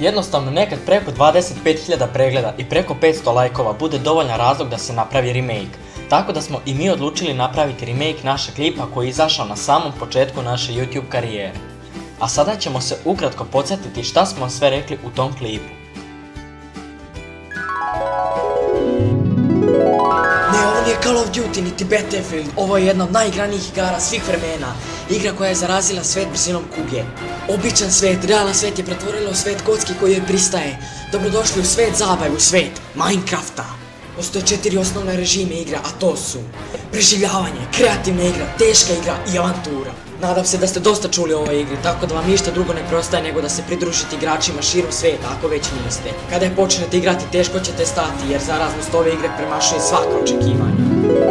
Jednostavno nekad preko 25.000 pregleda i preko 500 lajkova bude dovoljan razlog da se napravi remake. Tako da smo i mi odlučili napraviti remake našeg klipa koji je izašao na samom početku naše YouTube karijere. A sada ćemo se ukratko podsjetiti šta smo sve rekli u tom klipu. Ne, ovo nije Call of Duty niti Battlefield, ovo je jedna od najigranijih igara svih vremena. Igra koja je zarazila svet brzinom kuge. Običan svet, realan svet je pretvorila u svet kocki koji joj pristaje. Dobrodošli u svet zabave, u svet Minecrafta. Postoje 4 osnovne režime igre, a to su preživljavanje, kreativna igra, teška igra i avantura. Nadam se da ste dosta čuli o ovoj igri, tako da vam ništa drugo ne preostaje nego da se pridružite igračima širom sveta ako već niste. Kada je počnete igrati teško ćete stati jer zaraznost ove igre premašuje svako očekivanje.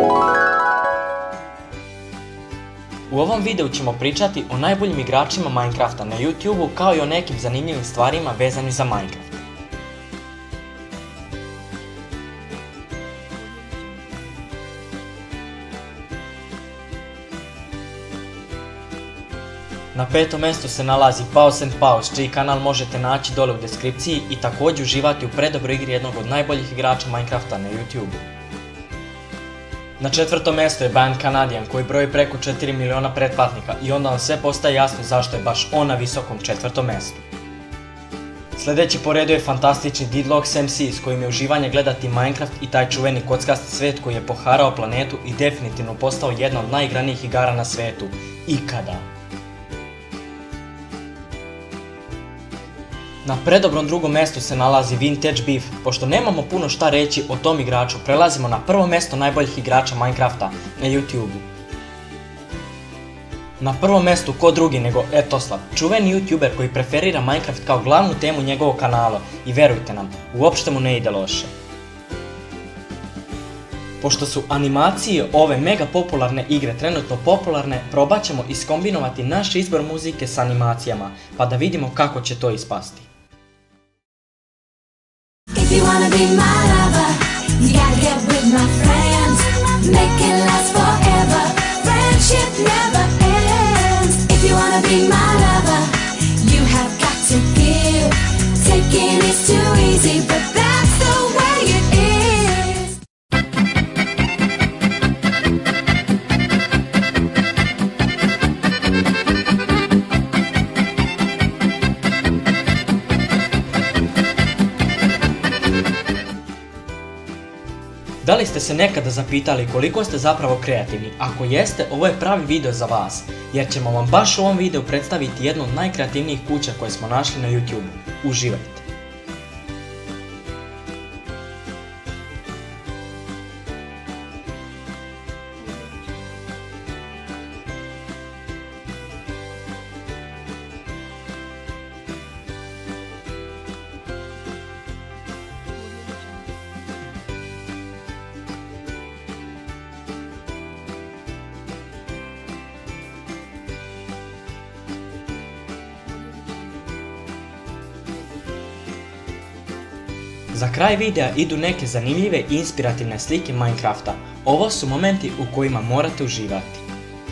U ovom videu ćemo pričati o najboljim igračima Minecrafta na YouTubeu kao i o nekim zanimljivim stvarima vezanim za Minecraft. Na 5. mjestu se nalazi Pause and Pause, čiji kanal možete naći dole u deskripciji i također uživati u predobroj igri jednog od najboljih igrača Minecrafta na YouTubeu. Na 4. mjestu je band Canadian koji broji preko 4 miliona pretplatnika i onda vam sve postaje jasno zašto je baš on na visokom 4. mjestu. Sljedeći po redu je fantastični Deadlox MC s kojim je uživanje gledati Minecraft i taj čuveni kockasti svijet koji je poharao planetu i definitivno postao jedna od najigranijih igara na svijetu ikada. Na predobrom 2. mjestu se nalazi Vintage Beef. Pošto nemamo puno šta reći o tom igraču, prelazimo na 1. mjesto najboljih igrača Minecrafta na YouTubeu. Na 1. mjestu ko drugi nego Etoslav, čuveni YouTuber koji preferira Minecraft kao glavnu temu njegovog kanala i verujte nam, uopšte mu ne ide loše. Pošto su animacije ove mega popularne igre trenutno popularne, probat ćemo iskombinovati naš izbor muzike s animacijama, pa da vidimo kako će to ispasti. If you wanna be my lover, you gotta get with my friends. Make it last forever. Friendship never ends. If you wanna be my lover, you have got to give. Taking is too easy, but that's the way it is. Da li ste se nekada zapitali koliko ste zapravo kreativni? Ako jeste, ovo je pravi video za vas, jer ćemo vam baš u ovom videu predstaviti jednu od najkreativnijih kuća koje smo našli na YouTubeu. Uživajte! Za kraj videa idu neke zanimljive i inspirativne slike Minecrafta. Ovo su momenti u kojima morate uživati.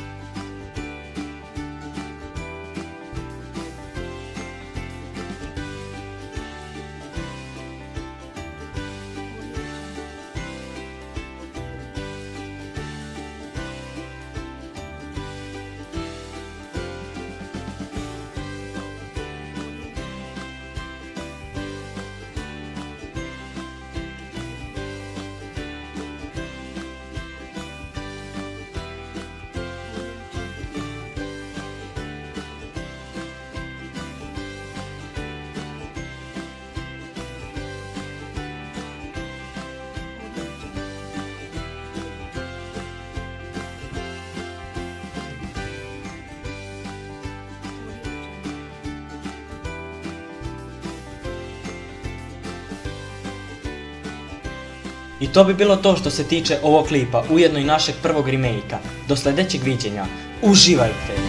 I to bi bilo to što se tiče ovog klipa, ujedno i našeg prvog remake-a. Do sljedećeg viđenja. Uživajte!